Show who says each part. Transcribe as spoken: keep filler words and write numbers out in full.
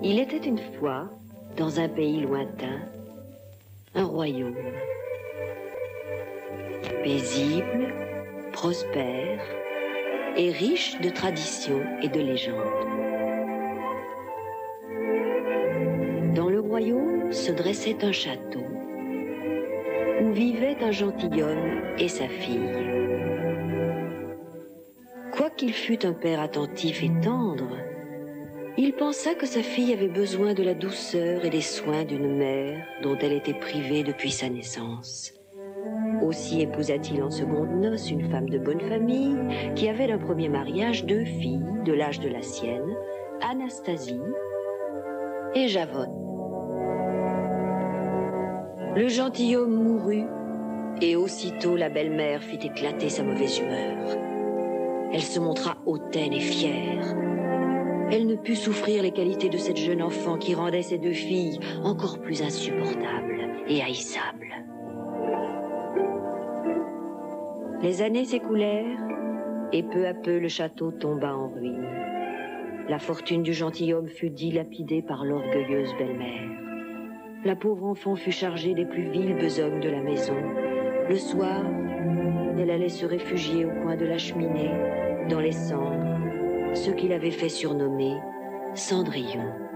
Speaker 1: Il était une fois, dans un pays lointain, un royaume. Paisible, prospère et riche de traditions et de légendes. Dans le royaume se dressait un château où vivait un gentilhomme et sa fille. Quoiqu'il fût un père attentif et tendre, il pensa que sa fille avait besoin de la douceur et des soins d'une mère dont elle était privée depuis sa naissance. Aussi épousa-t-il en secondes noces une femme de bonne famille qui avait d'un premier mariage deux filles de l'âge de la sienne, Anastasie et Javonne. Le gentilhomme mourut et aussitôt la belle-mère fit éclater sa mauvaise humeur. Elle se montra hautaine et fière. Elle ne put souffrir les qualités de cette jeune enfant qui rendait ses deux filles encore plus insupportables et haïssables. Les années s'écoulèrent et peu à peu le château tomba en ruine. La fortune du gentilhomme fut dilapidée par l'orgueilleuse belle-mère. La pauvre enfant fut chargée des plus viles besognes de la maison. Le soir, elle allait se réfugier au coin de la cheminée, dans les cendres, ce qu'il avait fait surnommer Cendrillon.